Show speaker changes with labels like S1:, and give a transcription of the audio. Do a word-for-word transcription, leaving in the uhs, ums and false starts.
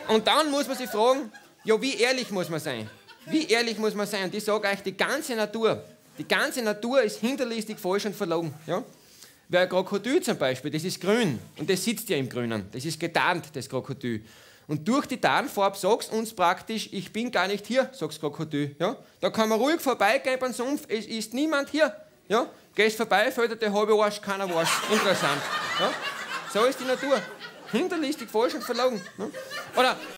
S1: Und dann muss man sich fragen, ja, wie ehrlich muss man sein? Wie ehrlich muss man sein? Und ich sage euch, die ganze Natur, die ganze Natur ist hinterlistig, falsch und verlogen. Ja? Weil ein Krokodil zum Beispiel, das ist grün und das sitzt ja im Grünen. Das ist getarnt, das Krokodil. Und durch die Tarnfarbe sagst du uns praktisch, ich bin gar nicht hier, sagt das Krokodil. Ja? Da kann man ruhig vorbeigehen beim Sumpf, es ist niemand hier. Ja? Gehst vorbei, fällt dir der halbe Arsch, keiner weiß. Interessant. Ja? So ist die Natur. Hinterlistig, falsch und verlogen. Ja? Oder